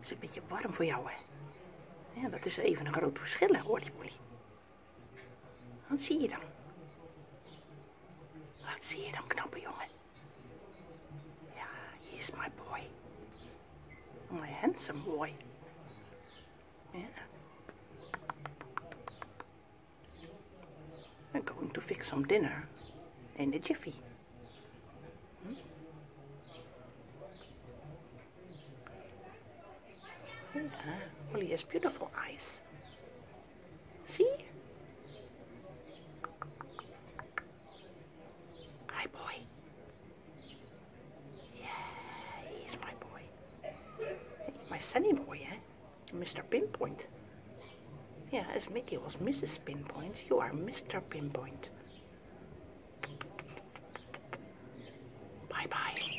is een beetje warm voor jou, hè? Ja, dat is even een groot verschil, hè, Olly Olly. Wat zie je dan? Wat zie je dan, knappe jongen? Ja, he is my boy. My handsome boy. Yeah. I'm going to fix some dinner in a jiffy. Yeah, Olly has beautiful eyes. See? Hi, boy. Yeah, he's my boy. My sunny boy, eh? Mr. Pinpoint. Yeah, as Mickey was Mrs. Pinpoint, you are Mr. Pinpoint. Bye-bye.